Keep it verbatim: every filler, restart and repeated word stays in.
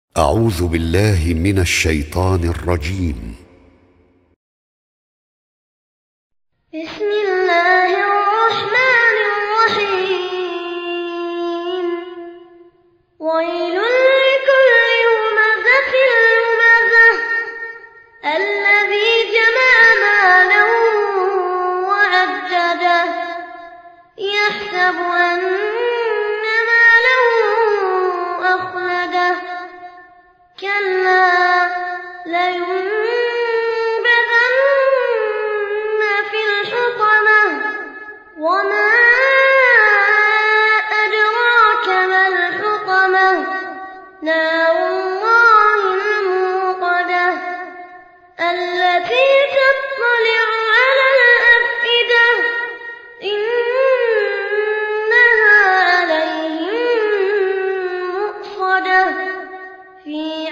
أعوذ بالله من الشيطان الرجيم. بسم الله الرحمن الرحيم. ويل لكل همزة لمزة الذي جمع مالا وعدده يحسب أن ماله أخلده كلا لينبذن في الحطمة وما أدراك ما الحطمة نار الله الموقدة التي تطلع على الأفئدة إنها عليهم مؤصدة في